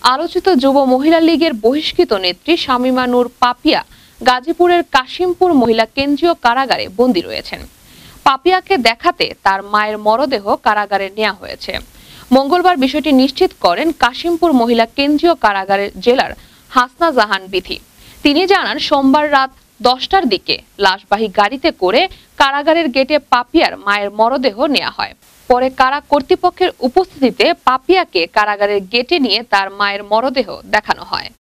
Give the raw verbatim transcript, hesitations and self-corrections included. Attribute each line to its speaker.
Speaker 1: আলোচিত যুব মহিলা লীগের বহিষ্কৃত নেত্রী শামীমা নূর পাপিয়া গাজীপুরের কাশিমপুর মহিলা কেন্দ্রীয় কারাগারে বন্দী রয়েছেন। পাপিয়াকে দেখাতে তার মায়ের মরদেহ কারাগারে নেওয়া হয়েছে। মঙ্গলবার বিষয়টি নিশ্চিত করেন কাশিমপুর মহিলা কেন্দ্রীয় কারাগারের জেলার হাসনা জাহান বিথি। তিনি জানান, সোমবার রাত দশটার দিকে লাশবাহী গাড়িতে করে কারাগারের গেটে পাপিয়ার মায়ের মরদেহ নেওয়া হয়। পরে কারা কর্তৃপক্ষের উপস্থিতিতে পাপিয়াকে কারাগারের গেটে নিয়ে তার মায়ের মরদেহ দেখানো হয়।